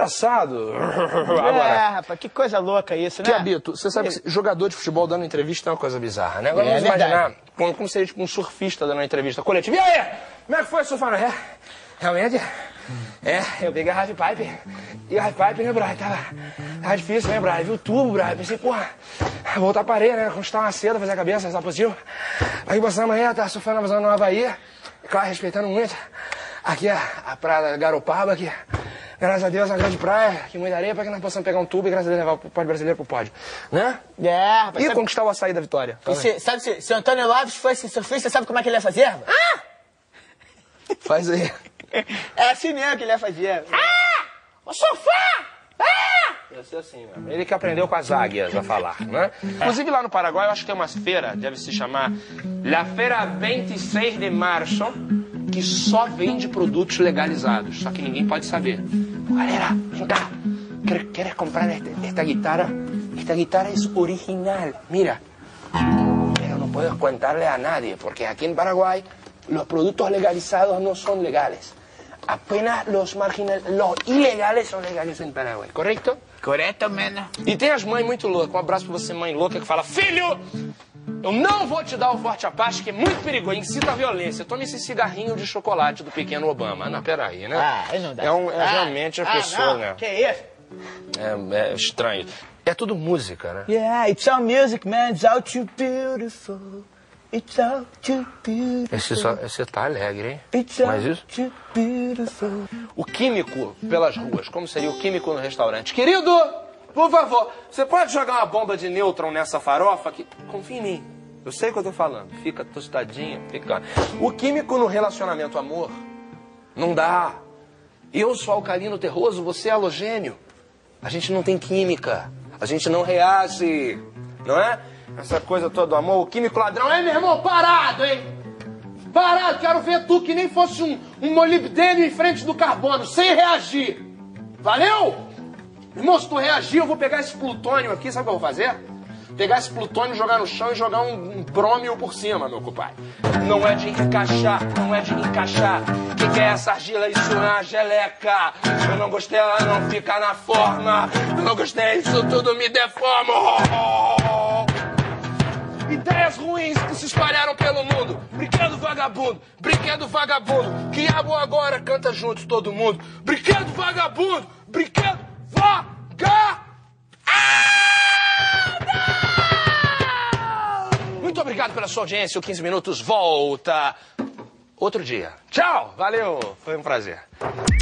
engraçado. Agora, rapaz, que coisa louca isso, né? Diabito, você sabe que jogador de futebol dando entrevista é uma coisa bizarra, né? Agora vamos imaginar como seria tipo um surfista dando uma entrevista coletiva. E aí, como é que foi surfar? Realmente, eu peguei a halfpipe. E a halfpipe, né, Brian? Tava difícil, né, Brian? Viu o tubo, Brian? Pensei, porra, voltar pra areia, né? Conquistar uma seda, fazer a cabeça, estar positivo. Aí passamos amanhã, tava surfando na zona no Havaí. Claro, respeitando muito. Aqui a praia da Garopaba, aqui. Graças a Deus, uma grande praia, que muita areia, pra que nós possamos pegar um tubo e, graças a Deus, levar o pódio brasileiro pro pódio. Né? Rapaz, e conquistar o açaí da vitória. Sabe, se o Antônio Lopes fosse surfista, sabe como é que ele ia fazer? Faz aí. É assim mesmo que ele ia fazer. Vou surfar! Ia ser assim mesmo. Ele que aprendeu com as águias a falar, né? Inclusive lá no Paraguai, eu acho que tem uma feira, deve se chamar La Feira 26 de Março, que só vende produtos legalizados, só que ninguém pode saber. Galera, vem cá. ¿Quieres comprar esta guitarra? Esta guitarra es original, mira. Pero no puedes contarle a nadie, porque aquí en Paraguay los productos legalizados no son legales. Apenas los ilegales são legais em Paraguai, correto? Correto, mano. E tem as mães muito loucas. Um abraço pra você, mãe louca, que fala: filho, eu não vou te dar o forte Apache, que é muito perigoso, incita a violência. Tome esse cigarrinho de chocolate do pequeno Obama. Não, peraí, né? Aí não dá. Realmente a pessoa, não. né? Que isso? É estranho. É tudo música, né? Yeah, it's all music, man. It's all too beautiful. It's all too beautiful. Você tá alegre, hein? It's all Mas isso? too beautiful. O químico pelas ruas. Como seria o químico no restaurante? Querido, por favor, você pode jogar uma bomba de nêutron nessa farofa? Confia em mim. Eu sei o que eu tô falando. Fica tostadinha, fica. O químico no relacionamento amor não dá. Eu sou alcalino terroso, você é halogênio. A gente não tem química. A gente não reage. Não é? Essa coisa toda do amor, o químico ladrão. Ei, meu irmão, parado, hein? Parado, quero ver tu que nem fosse um molibdênio em frente do carbono, sem reagir. Valeu? Irmão, se tu reagir, eu vou pegar esse plutônio aqui, sabe o que eu vou fazer? Pegar esse plutônio, jogar no chão e jogar um brômio por cima, meu compadre. Não é de encaixar, não é de encaixar. Que é essa argila? Isso é uma geleca. Eu não gostei, ela não fica na forma. Eu não gostei, isso tudo me deforma. Ideias ruins que se espalharam pelo mundo. Brinquedo vagabundo, brinquedo vagabundo. Quiabo agora canta juntos todo mundo. Brinquedo vagabundo, brinquedo vagabundo. Muito obrigado pela sua audiência. O 15 Minutos volta outro dia. Tchau, valeu, foi um prazer.